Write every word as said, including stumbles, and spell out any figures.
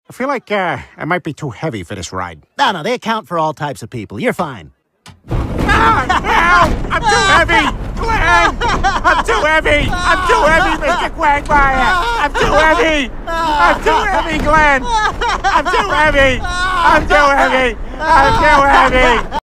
I feel like uh, I might be too heavy for this ride. No, no, they account for all types of people. You're fine. Ah, no! I'm too heavy! Glenn! I'm too heavy! I'm too heavy, Mister Quagmire! I'm too heavy! I'm too heavy, Glenn! I'm too heavy! I'm too heavy! I'm too heavy!